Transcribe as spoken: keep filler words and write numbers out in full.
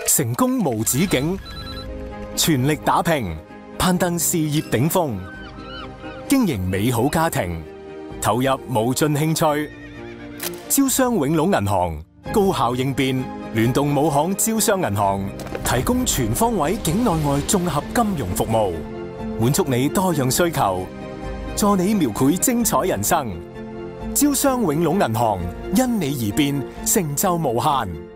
成功無止境，全力打拼，攀登事業頂峰，經營美好家庭，投入無盡興趣。招商永隆銀行高效應變，聯動母行招商銀行，提供全方位境內外綜合金融服務，滿足你多樣需求，助你描繪精彩人生。招商永隆銀行因你而變，成就無限。